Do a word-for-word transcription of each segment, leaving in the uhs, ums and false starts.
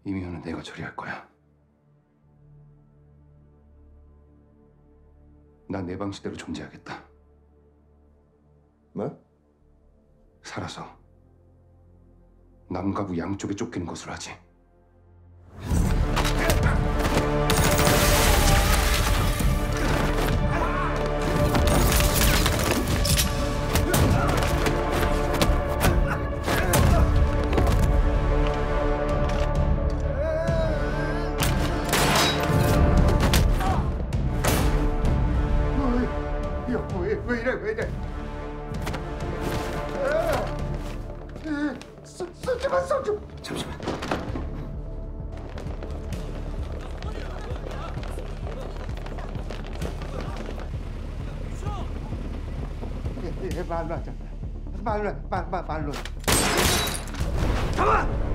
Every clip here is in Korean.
이미호는 내가 처리할 거야. 난 내 방식대로 존재하겠다. 뭐? 살아서 남과 부 양쪽에 쫓기는 것으로 하지. 왜, 왜 이래, 왜 이래? 쏘, 쏘지마, 쏘지 잠시만. 예, 예, 말로 하자. 말로, 말, 말, 말로. 가만!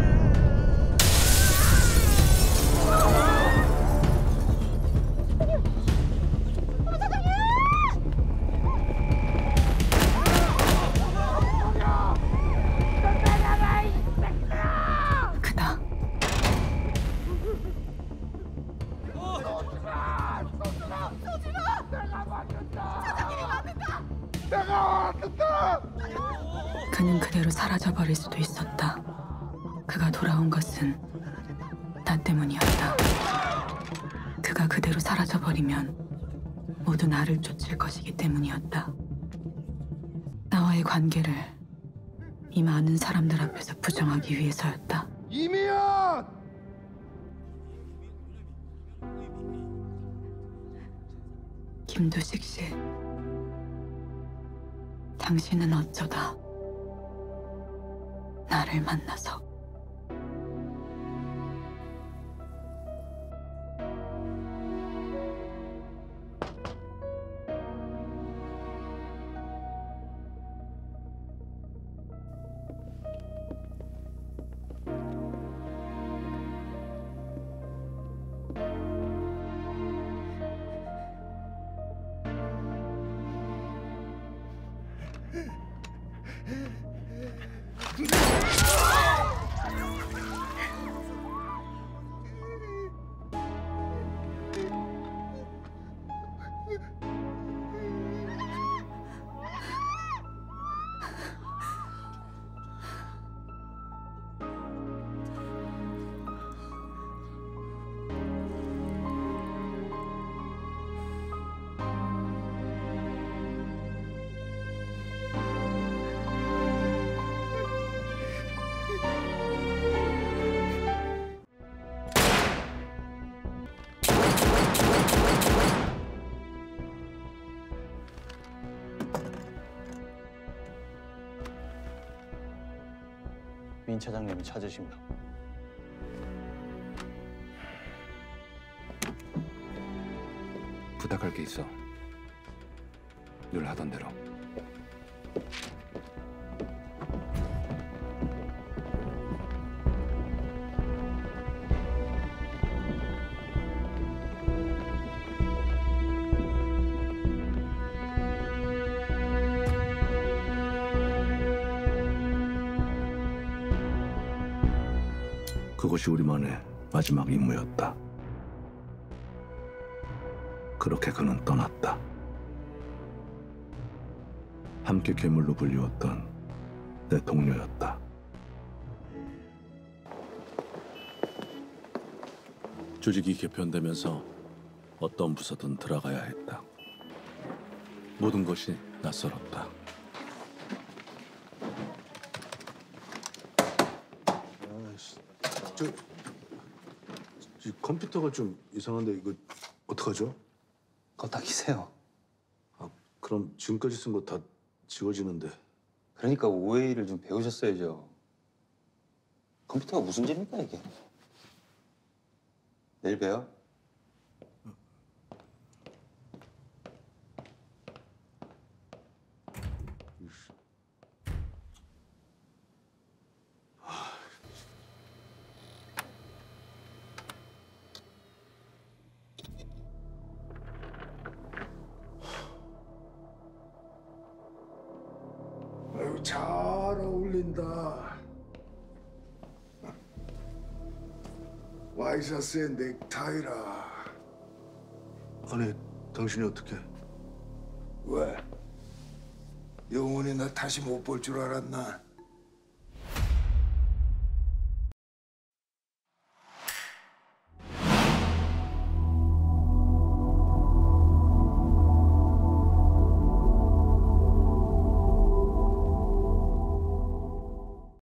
그는 그대로 사라져버릴 수도 있었다. 그가 돌아온 것은 나 때문이었다. 그가 그대로 사라져버리면 모두 나를 쫓을 것이기 때문이었다. 나와의 관계를 이 많은 사람들 앞에서 부정하기 위해서였다. 이미연! 김두식 씨, 당신은 어쩌다 나를 만나서 민 차장님이 찾으십니다. 부탁할 게 있어. 늘 하던 대로. 그것이 우리만의 마지막 임무였다. 그렇게 그는 떠났다. 함께 괴물로 불리웠던 내 동료였다. 조직이 개편되면서 어떤 부서든 들어가야 했다. 모든 것이 낯설었다. 저, 이 컴퓨터가 좀 이상한데 이거 어떡하죠? 그거 다 키세요. 아, 그럼 지금까지 쓴 거 다 지워지는데. 그러니까 오에이를 좀 배우셨어야죠. 컴퓨터가 무슨 죄입니까 이게? 내일 봬요. 아유, 잘 어울린다. 와이셔츠의 넥타이라. 아니 당신이 어떻게? 왜? 영원히 나 다시 못 볼 줄 알았나?